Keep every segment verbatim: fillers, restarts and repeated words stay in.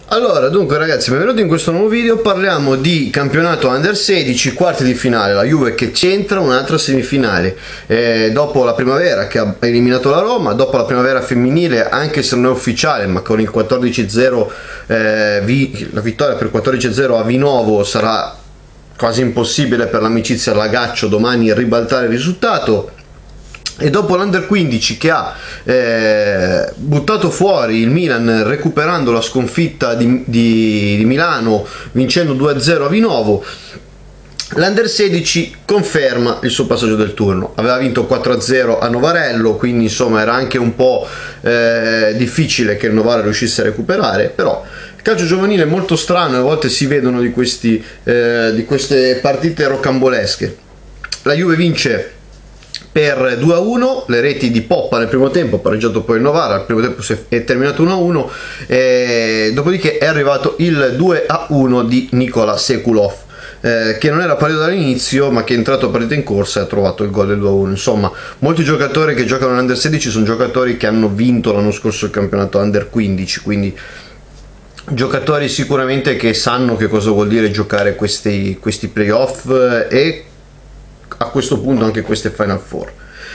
Allora, dunque ragazzi, benvenuti in questo nuovo video. Parliamo di campionato under sedici, quarti di finale, la Juve che c'entra un'altra semifinale eh, dopo la primavera che ha eliminato la Roma, dopo la primavera femminile, anche se non è ufficiale, ma con il quattordici zero eh, vi, la vittoria per quattordici zero a Vinovo sarà quasi impossibile per l'amicizia Lagaccio domani ribaltare il risultato. E dopo l'Under quindici che ha eh, buttato fuori il Milan recuperando la sconfitta di, di, di Milano vincendo due a zero a Vinovo, l'Under sedici conferma il suo passaggio del turno. Aveva vinto quattro a zero a Novarello, quindi insomma era anche un po' eh, difficile che il Novara riuscisse a recuperare, però il calcio giovanile è molto strano e a volte si vedono di, questi, eh, di queste partite rocambolesche. La Juve vince per due a uno, le reti di Poppa nel primo tempo, pareggiato poi il Novara, al primo tempo è terminato uno a uno, e dopodiché è arrivato il due a uno di Nikola Sekulov, eh, che non era partito dall'inizio ma che è entrato a partita in corsa e ha trovato il gol del due a uno. Insomma, molti giocatori che giocano in Under sedici sono giocatori che hanno vinto l'anno scorso il campionato Under quindici, quindi giocatori sicuramente che sanno che cosa vuol dire giocare questi, questi playoff e a questo punto anche queste Final Four.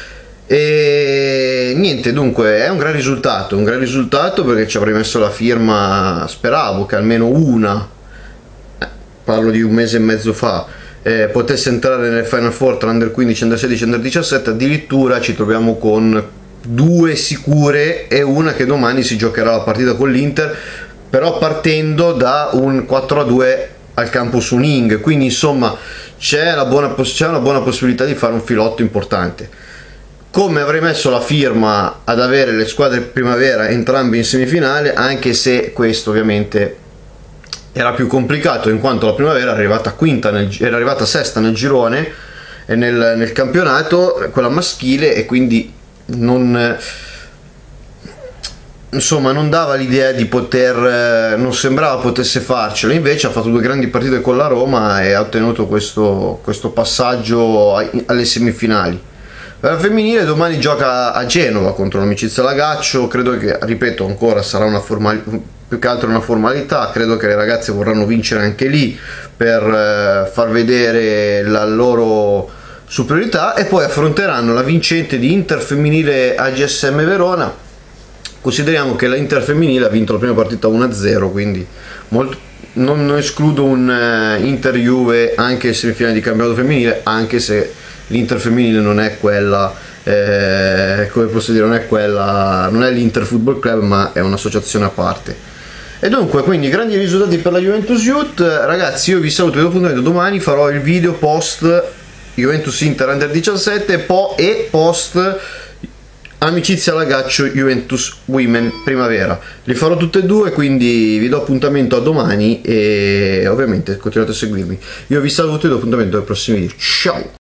E niente, dunque è un gran risultato, un gran risultato perché ci avrei messo la firma, speravo che almeno una, eh, parlo di un mese e mezzo fa, eh, potesse entrare nelle Final Four tra Under quindici, Under sedici e Under diciassette. Addirittura ci troviamo con due sicure e una che domani si giocherà la partita con l'Inter, però partendo da un quattro a due al Campus Uning, quindi insomma c'è una buona, c'è una buona possibilità di fare un filotto importante. Come avrei messo la firma ad avere le squadre primavera entrambe in semifinale, anche se questo ovviamente era più complicato in quanto la primavera era arrivata quinta nel, era arrivata sesta nel girone e nel, nel campionato, quella maschile, e quindi non insomma non dava l'idea di poter, non sembrava potesse farcela. Invece ha fatto due grandi partite con la Roma e ha ottenuto questo, questo passaggio alle semifinali. La femminile domani gioca a Genova contro l'Amicizia Lagaccio. Credo che, ripeto ancora, sarà una formalità, più che altro una formalità. Credo che le ragazze vorranno vincere anche lì per eh, far vedere la loro superiorità, e poi affronteranno la vincente di Inter femminile A G S M Verona. Consideriamo che l'Inter femminile ha vinto la prima partita uno a zero, quindi molto, non, non escludo un uh, Inter Juve anche in semifinale di campionato femminile, anche se l'Inter femminile non è quella, eh, come posso dire, non è quella, non è l'Inter Football Club, ma è un'associazione a parte. E dunque, quindi grandi risultati per la Juventus Youth. Ragazzi, io vi saluto e dopo domani farò il video post Juventus Inter Under diciassette po e post Amicizia Lagaccio Juventus Women Primavera. Li farò tutte e due, quindi vi do appuntamento a domani e ovviamente continuate a seguirmi. Io vi saluto e do appuntamento ai prossimi video. Ciao!